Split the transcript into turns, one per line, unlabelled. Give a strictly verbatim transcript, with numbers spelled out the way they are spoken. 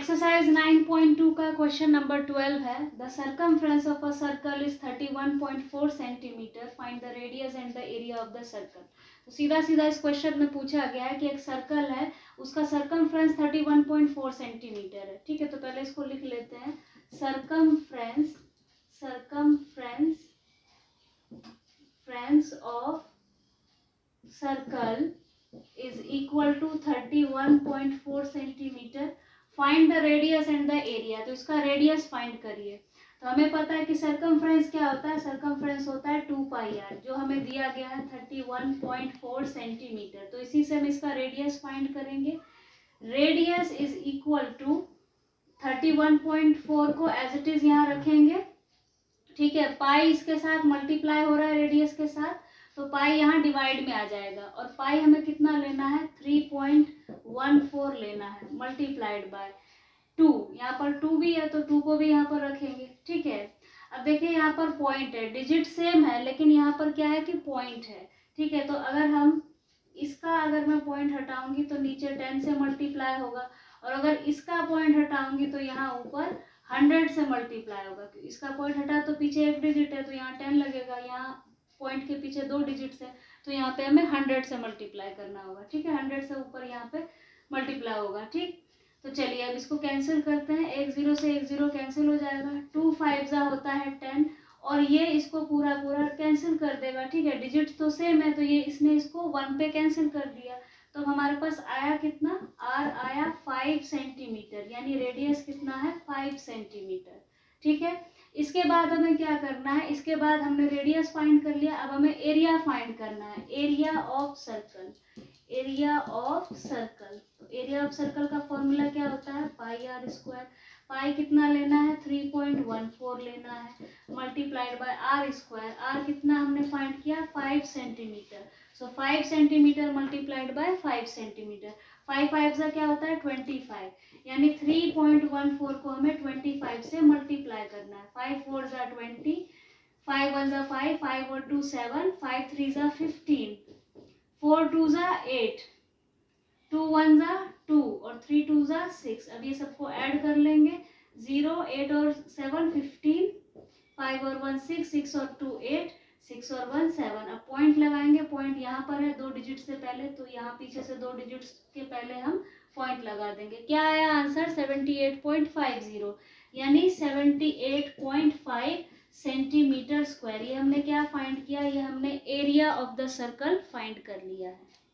Exercise nine point two का question number twelve है। The circumference of a circle is thirty one point four centimetre, find the radius and the area of the circle. तो सीधा सीधा इस question में पूछा गया है कि एक सर्कल है, उसका circumference thirty one point four centimetre है। ठीक है, तो पहले इसको लिख लेते हैं। सर्कमफ्रेंस सर्कमफ्रेंस फ्रेंस of circle is equal to thirty one point four centimetre, find the radius and the area. तो इसका रेडियस फाइंड करिए। तो हमें पता है कि सर्कमफ्रेंस क्या होता है, सर्कमफ्रेंस होता है टू पाई आर, जो हमें दिया गया है thirty one point four centimetre. तो इसी से हम इसका रेडियस फाइंड करेंगे। Radius is equal to thirty one point four को एज इट इज यहाँ रखेंगे। ठीक है, पाई इसके साथ मल्टीप्लाई हो रहा है रेडियस के साथ, तो पाई यहाँ डिवाइड में आ जाएगा और पाई हमें कितना लेना है, थ्री पॉइंट वन फोर लेना है, मल्टीप्लाइड बाय टू। यहाँ पर टू भी है तो टू को भी यहाँ पर रखेंगे। ठीक है, अब देखिए यहाँ पर पॉइंट है, डिजिट सेम है लेकिन यहाँ पर क्या है कि पॉइंट है। ठीक है, तो अगर हम इसका अगर मैं पॉइंट हटाऊंगी तो नीचे टेन से मल्टीप्लाई होगा, और अगर इसका पॉइंट हटाऊंगी तो यहाँ ऊपर हंड्रेड से मल्टीप्लाई होगा। इसका पॉइंट हटा तो पीछे एक डिजिट है तो यहाँ टेन लगेगा, यहाँ पॉइंट के पीछे दो डिजिट्स है तो यहाँ पे हमें हंड्रेड से मल्टीप्लाई करना होगा। ठीक है, हंड्रेड से ऊपर यहाँ पे मल्टीप्लाई होगा। ठीक, तो चलिए अब इसको कैंसिल करते हैं। एक जीरो से एक जीरो कैंसिल हो जाएगा, टू फाइव जा होता है टेन, और ये इसको पूरा पूरा कैंसिल कर देगा। ठीक है, डिजिट तो सेम है तो ये इसने इसको वन पे कैंसिल कर दिया। तो हमारे पास आया कितना, आर आया फाइव सेंटीमीटर, यानी रेडियस कितना है, फाइव सेंटीमीटर। ठीक है, इसके बाद हमें क्या करना है, इसके बाद हमने रेडियस फाइंड कर लिया, अब हमें एरिया फाइंड करना है। Area of circle, area of circle. तो एरिया ऑफ सर्कल का फॉर्मूला क्या होता है, पाई आर स्क्वायर। पाई कितना लेना है, थ्री पॉइंट वन फोर लेना है, multiplied by r square. R कितना हमने फाइंड किया, five centimetre. So five centimetre multiplied by five centimetre. Five five सा क्या होता है, ट्वेंटी फाइव, यानी थ्री पॉइंट वन फोर को हमें ट्वेंटी फाइव से मल्टीप्लाई करना है। फाइव फोर ज़ा ट्वेंटी, फाइव वन ज़ा फाइव, फाइव और टू सेवन, फाइव थ्री ज़ा फिफ्टीन, फोर टू ज़ा एट, टू वन ज़ा टू और थ्री टू ज़ा सिक्स। अब ये सबको ऐड कर लेंगे, जीरो, एट और सेवन फिफ्टीन, फाइव और वन सिक्स, सिक्स और टू एट, सिक्स और वन सेवन। अब पॉइंट लगाएंगे, पॉइंट यहाँ पर है दो डिजिट से पहले, तो यहाँ पीछे से दो डिजिट्स के पहले हम पॉइंट लगा देंगे। क्या आया answer, seventy eight point five zero, यानी seventy eight point five centimetre square. ये हमने क्या फाइंड किया, ये हमने area of the circle find कर लिया है।